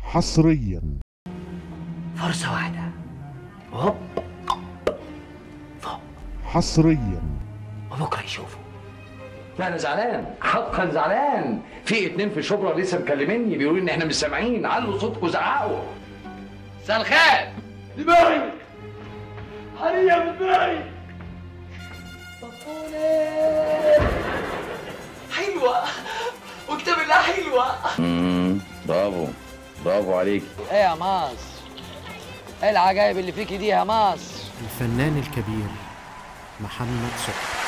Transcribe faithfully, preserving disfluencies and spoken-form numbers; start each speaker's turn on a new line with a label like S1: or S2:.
S1: حصريا.
S2: فرصة واحدة هوب فوق
S1: حصريا.
S2: وبكرة يشوفوا.
S3: لا انا زعلان، حقا زعلان. في اتنين في شبرا لسه مكلميني بيقولوا ان احنا مش سامعين، علوا صوتكم زعقوا. مساء الخير.
S4: دماغي حرية بدماغي. طفولة حلوة وكتاب الله حلوة.
S3: امم برافو برافو عليك.
S5: ايه يا ماس، ايه العجائب اللي فيكي دي يا ماس؟
S6: الفنان الكبير محمد صبحي.